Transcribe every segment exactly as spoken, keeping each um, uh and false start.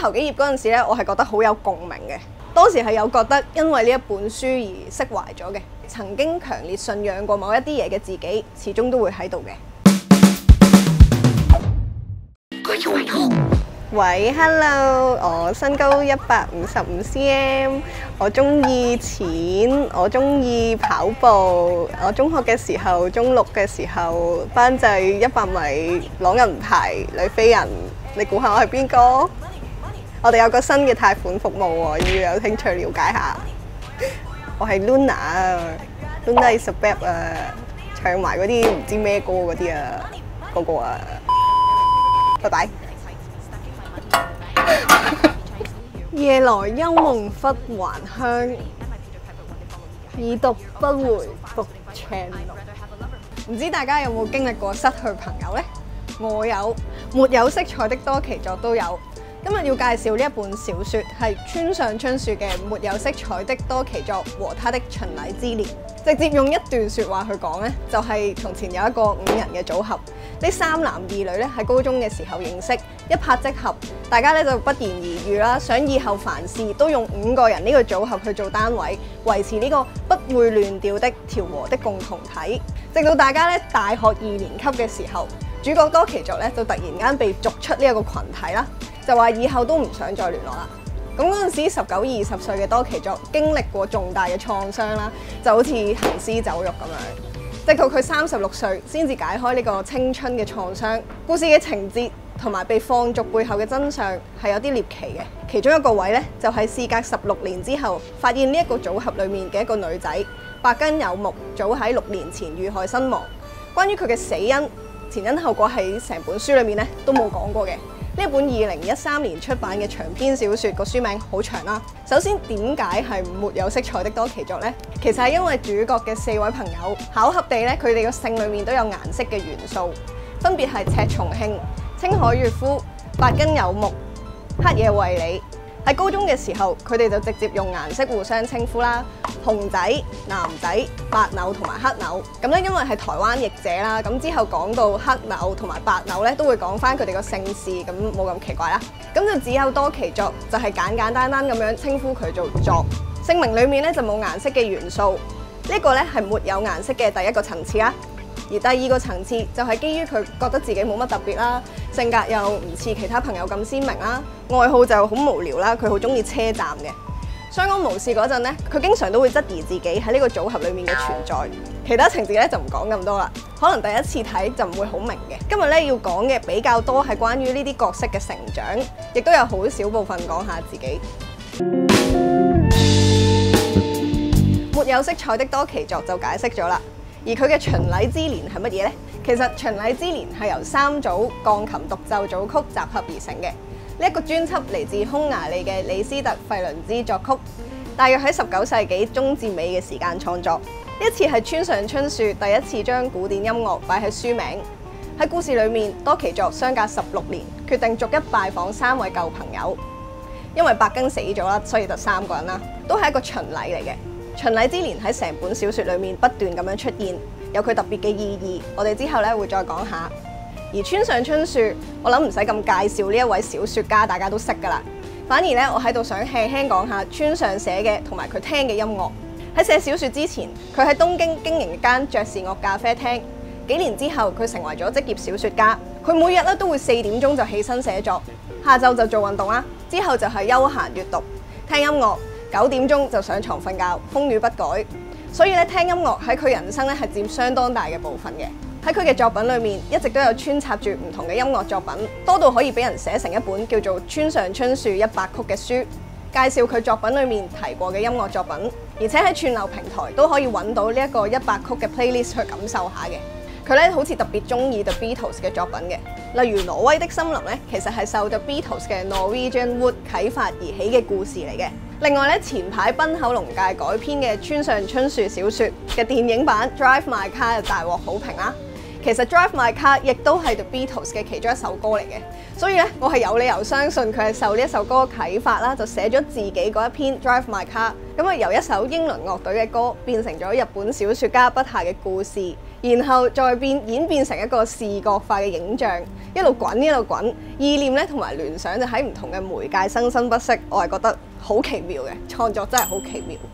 頭幾頁嗰陣時咧，我係覺得好有共鳴嘅。當時係有覺得因為呢一本書而釋懷咗嘅，曾經強烈信仰過某一啲嘢嘅自己，始終都會喺度嘅。喂 ，Hello， 我身高一百五十五 cm， 我中意錢，我中意跑步。我中學嘅時候，中六嘅時候，班際一百米攞銀牌女飛人，你估下我係邊個？我哋有個新嘅貸款服務喎，要有興趣了解下。我係 Luna 啊 ，Luna is a bab 啊，唱埋嗰啲唔知咩歌嗰啲啊，嗰個啊，拜拜。夜來幽夢忽還鄉，已讀不回復 channel。唔知大家有冇經歷過失去朋友呢？我有，沒有色彩的多奇作都有。今日要介紹呢一本小説係村上春樹嘅《沒有色彩的多奇作和他的巡禮之年》。直接用一段説話去講呢，就係從前有一個五人嘅組合，呢三男二女咧喺高中嘅時候認識，一拍即合，大家咧就不言而喻啦，想以後凡事都用五個人呢個組合去做單位，維持呢個不會亂掉的調和的共同體。直到大家咧大學二年級嘅時候，主角多奇作咧就突然間被逐出呢一個群體啦，就話以後都唔想再聯絡啦。咁嗰陣時十九二十歲嘅多奇作經歷過重大嘅創傷啦，就好似行屍走肉咁樣，直到佢三十六歲先至解開呢個青春嘅創傷。故事嘅情節同埋被放逐背後嘅真相係有啲獵奇嘅。其中一個位咧就係事隔十六年之後，發現呢一個組合裡面嘅一個女仔白根有木，早喺六年前遇害身亡。關於佢嘅死因、前因後果喺成本書裡面咧都冇講過嘅。呢一本二零一三年出版嘅長篇小説，個書名好長啦。首先點解係沒有色彩的多奇作呢？其實係因為主角嘅四位朋友巧合地咧，佢哋個姓裏面都有顏色嘅元素，分別係赤松慶、青海月夫、白根有木、黑野惠里。喺高中嘅時候，佢哋就直接用顏色互相稱呼啦，紅仔、藍仔、白柳同埋黑柳。咁咧，因為係台灣譯者啦，咁之後講到黑柳同埋白柳咧，都會講翻佢哋個姓氏，咁冇咁奇怪啦。咁就只有多奇作就係簡簡單單咁樣稱呼佢做作，姓名裡面咧就冇顏色嘅元素。呢個咧係沒有顏色嘅第一個層次啦。而第二個層次就係基於佢覺得自己冇乜特別啦，性格又唔似其他朋友咁鮮明啦，愛好就好無聊啦，佢好中意車站嘅。相安無事嗰陣咧，佢經常都會質疑自己喺呢個組合裡面嘅存在。其他情節咧就唔講咁多啦，可能第一次睇就唔會好明嘅。今日咧要講嘅比較多係關於呢啲角色嘅成長，亦都有好少部分講下自己。沒有色彩的多奇作就解釋咗啦。而佢嘅巡禮之年係乜嘢呢？其實巡禮之年係由三組鋼琴獨奏組曲集合而成嘅。呢一個專輯嚟自匈牙利嘅李斯特費倫茲作曲，大約喺十九世紀中至尾嘅時間創作。呢一次係村上春樹第一次將古典音樂擺喺書名。喺故事裡面，多奇作相隔十六年，決定逐一拜訪三位舊朋友。因為白根死咗啦，所以就三個人啦，都係一個巡禮嚟嘅。巡禮之年喺成本小説裏面不斷咁樣出現，有佢特別嘅意義，我哋之後咧會再講下。而村上春樹，我諗唔使咁介紹呢一位小説家，大家都識㗎啦。反而咧，我喺度想輕輕講下村上寫嘅同埋佢聽嘅音樂。喺寫小説之前，佢喺東京經營一間爵士樂咖啡廳。幾年之後，佢成為咗職業小説家。佢每日咧都會四點鐘就起身寫作，下晝就做運動啦，之後就係休閒閱讀、聽音樂。九點鐘就上床瞓覺，風雨不改。所以咧，聽音樂喺佢人生咧係佔相當大嘅部分嘅。喺佢嘅作品裏面，一直都有穿插住唔同嘅音樂作品，多到可以俾人寫成一本叫做《村上春樹一百曲》嘅書，介紹佢作品裏面提過嘅音樂作品，而且喺串流平台都可以揾到呢一個一百曲嘅 playlist 去感受下嘅。佢咧好似特別中意 The Beatles 嘅作品嘅，例如《挪威的森林》咧，其實係受 The Beatles 嘅 Norwegian Wood 啟發而起嘅故事嚟嘅。另外咧，前排濱口龍介改編嘅村上春樹小説嘅電影版《Drive My Car》大獲好評啦。 其實 Drive My Car 亦都係 The Beatles 嘅其中一首歌嚟嘅，所以咧我係有理由相信佢係受呢一首歌啟發啦，就寫咗自己嗰一篇 Drive My Car， 咁啊由一首英倫樂隊嘅歌變成咗日本小說家筆下嘅故事，然後再變演變成一個視覺化嘅影像，一路滾一路滾，意念咧同埋聯想就喺唔同嘅媒介生生不息，我係覺得好奇妙嘅創作，真係好奇妙。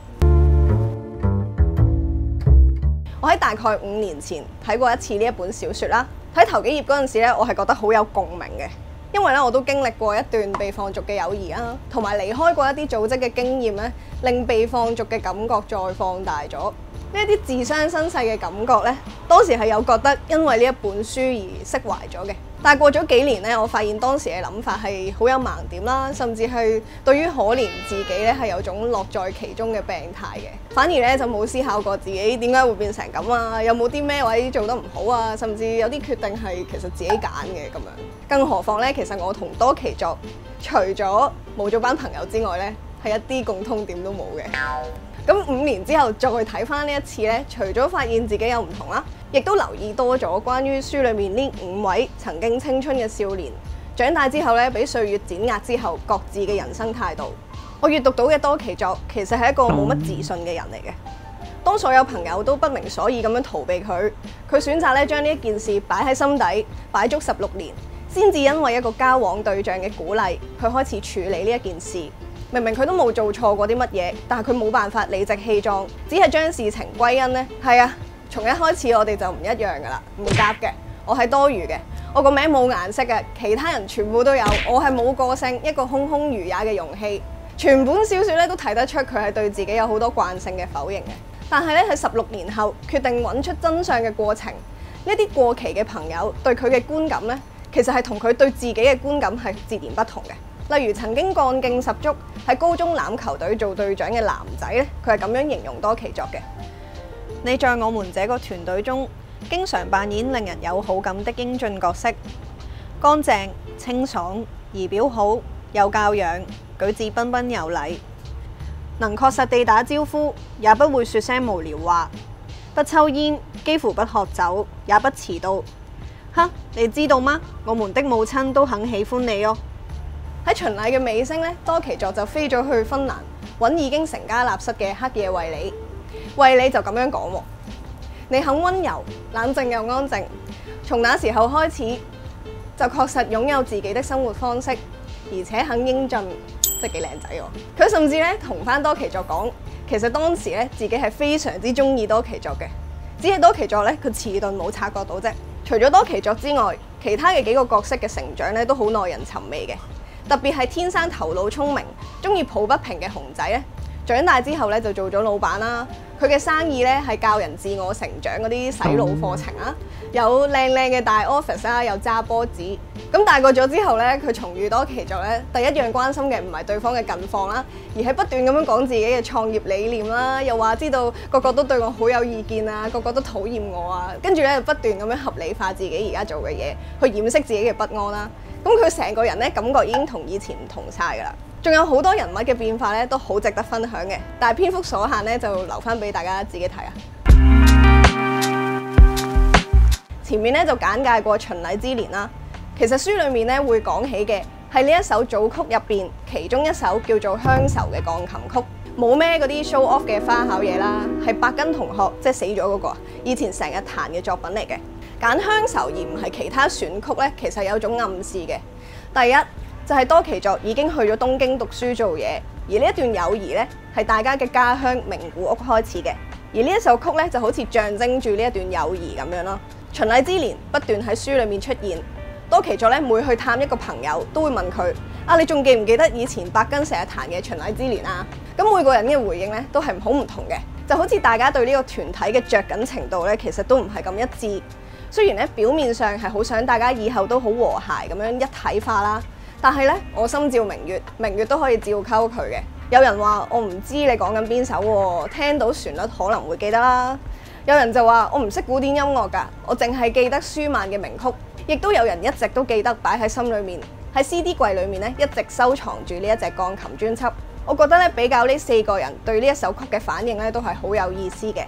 我喺大概五年前睇過一次呢一本小說啦，睇頭幾頁嗰陣時咧，我係覺得好有共鳴嘅，因為咧我都經歷過一段被放逐嘅友誼啦，同埋離開過一啲組織嘅經驗咧，令被放逐嘅感覺再放大咗。呢一啲自傷身世嘅感覺咧，當時係有覺得因為呢一本書而釋懷咗嘅。但係過咗幾年咧，我發現當時嘅諗法係好有盲點啦，甚至係對於可憐自己咧係有種樂在其中嘅病態嘅。反而咧就冇思考過自己點解會變成咁啊？有冇啲咩位做得唔好啊？甚至有啲決定係其實自己揀嘅咁樣。更何況咧，其實我同多崎作除咗冇咗班朋友之外咧，係一啲共通點都冇嘅。咁五年之後再睇翻呢一次咧，除咗發現自己有唔同啦，亦都留意多咗關於書裏面呢五位曾經青春嘅少年，長大之後咧，俾歲月碾壓之後各自嘅人生態度。我閱讀到嘅多崎作其實係一個冇乜自信嘅人嚟嘅。當所有朋友都不明所以咁樣逃避佢，佢選擇咧將呢一件事擺喺心底，擺足十六年，先至因為一個交往對象嘅鼓勵，佢開始處理呢一件事。明明佢都冇做錯過啲乜嘢，但係佢冇辦法理直氣壯，只係將事情歸因呢。係啊，從一開始我哋就唔一樣噶啦，唔夾嘅，我係多餘嘅，我個名冇顏色嘅，其他人全部都有，我係冇個性，一個空空如也嘅容器。全本小說咧都睇得出佢係對自己有好多慣性嘅否認嘅。但係咧喺十六年後決定揾出真相嘅過程，呢啲過期嘅朋友對佢嘅觀感咧，其實係同佢對自己嘅觀感係截然不同嘅。例如曾經幹勁十足喺高中欖球隊做隊長嘅男仔咧，佢係咁樣形容多崎作嘅：你在我們這個團隊中，經常扮演令人有好感的英俊角色，乾淨、清爽、儀表好、有教養、舉止彬彬有禮，能確實地打招呼，也不會說聲無聊話，不抽煙，幾乎不喝酒，也不遲到。哼，你知道嗎？我們的母親都很喜歡你哦。喺巡禮嘅尾聲咧，多崎作就飛咗去芬蘭揾已經成家立室嘅黑野惠里。惠里就咁樣講喎：你很溫柔、冷靜又安靜，從那時候開始就確實擁有自己的生活方式，而且很英俊，即係幾靚仔喎。佢甚至咧同翻多崎作講，其實當時咧自己係非常之中意多崎作嘅，只係多崎作咧佢遲鈍冇察覺到啫。除咗多崎作之外，其他嘅幾個角色嘅成長咧都好耐人尋味嘅。特別係天生頭腦聰明、中意抱不平嘅熊仔咧，長大之後咧就做咗老闆啦。佢嘅生意咧係教人自我成長嗰啲洗腦課程啊，有靚靚嘅大 office 啦，又揸波子。咁大個咗之後咧，佢重遇多崎作咧，第一樣關心嘅唔係對方嘅近況啦，而係不斷咁樣講自己嘅創業理念啦，又話知道個個都對我好有意見啊，個個都討厭我啊，跟住咧就不斷咁樣合理化自己而家做嘅嘢，去掩飾自己嘅不安啦。咁佢成個人咧感覺已經同以前唔同晒㗎啦，仲有好多人物嘅變化咧都好值得分享嘅，但係篇幅所限咧就留翻俾大家自己睇啊。前面咧就簡介過巡禮之年啦，其實書裡面咧會講起嘅係呢一首組曲入邊其中一首叫做《鄉愁》嘅鋼琴曲，冇咩嗰啲 show off 嘅花巧嘢啦，係白根同學即係死咗嗰個以前成日彈嘅作品嚟嘅。揀鄉愁而唔係其他選曲咧，其實有種暗示嘅。第一就係多崎作已經去咗東京讀書做嘢，而呢一段友誼咧係大家嘅家鄉名古屋開始嘅，而呢一首曲咧就好似象徵住呢一段友誼咁樣咯。巡禮之年不斷喺書裡面出現，多崎作咧每去探一個朋友都會問佢：啊，你仲記唔記得以前白根成日彈嘅巡禮之年啊？咁每個人嘅回應咧都係好唔同嘅，就好似大家對呢個團體嘅着緊程度咧，其實都唔係咁一致。雖然咧表面上係好想大家以後都好和諧咁樣一體化啦，但係咧我心照明月，明月都可以照溝佢嘅。有人話我唔知你講緊邊首喎，聽到旋律可能會記得啦。有人就話我唔識古典音樂㗎，我淨係記得舒曼嘅名曲。亦都有人一直都記得擺喺心裏面，喺 C D 櫃裏面咧一直收藏住呢一隻鋼琴專輯。我覺得咧比較呢四個人對呢一首曲嘅反應咧都係好有意思嘅。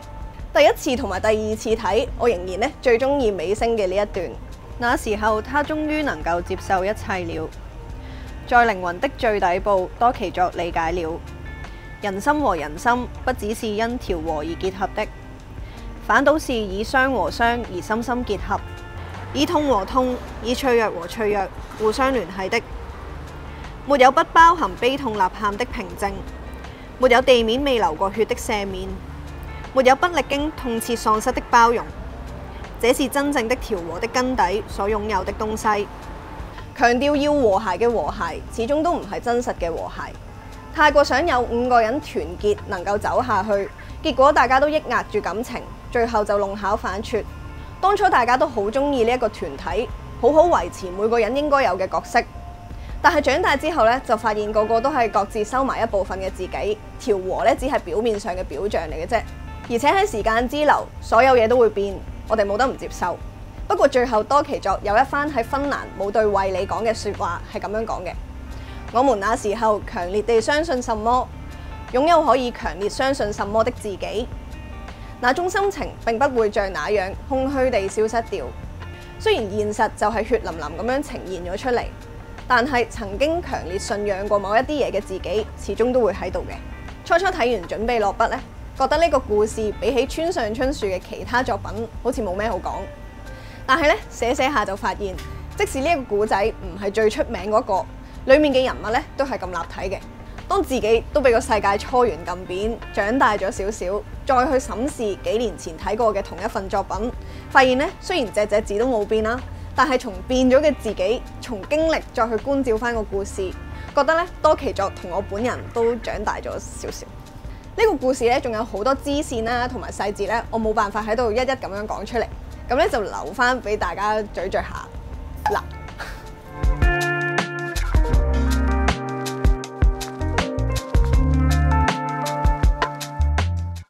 第一次同埋第二次睇，我仍然咧最中意尾聲嘅呢一段。那時候，他終於能夠接受一切了，在靈魂的最底部，多奇作理解了人心和人心不只是因調和而結合的，反倒是以傷和傷而深深結合，以痛和痛，以脆弱和脆弱互相聯繫的。沒有不包含悲痛吶喊的平靜，沒有地面未流過血的赦免，沒有不歷經痛切喪失的包容。這是真正的調和的根底所擁有的東西。強調要和諧嘅和諧，始終都唔係真實嘅和諧。太過想有五個人團結能夠走下去，結果大家都抑壓住感情，最後就弄巧反拙。當初大家都好中意呢一個團體，好好維持每個人應該有嘅角色。但係長大之後咧，就發現個個都係各自收埋一部分嘅自己，調和咧只係表面上嘅表象嚟嘅啫。而且喺時間之流，所有嘢都會變。我哋冇得唔接受，不過最後多奇作有一番喺芬蘭冇對衛理講嘅説話係咁樣講嘅：我們那時候強烈地相信什麼，擁有可以強烈相信什麼的自己，那種心情並不會像那樣空虛地消失掉。雖然現實就係血淋淋咁樣呈現咗出嚟，但係曾經強烈信仰過某一啲嘢嘅自己，始終都會喺度嘅。初初睇完準備落筆呢，覺得呢個故事比起村上春樹嘅其他作品好似冇咩好講，但係咧寫寫下就發現，即使呢個故仔唔係最出名嗰個，裡面嘅人物咧都係咁立體嘅。當自己都俾個世界搓圓撳扁，長大咗少少，再去審視幾年前睇過嘅同一份作品，發現咧雖然隻隻字都冇變啦，但係從變咗嘅自己，從經歷再去觀照翻個故事，覺得咧多奇作同我本人都長大咗少少。呢個故事咧，仲有好多支線啦，同埋細節咧，我冇辦法喺度一一咁樣講出嚟，咁咧就留翻俾大家咀嚼下嗱。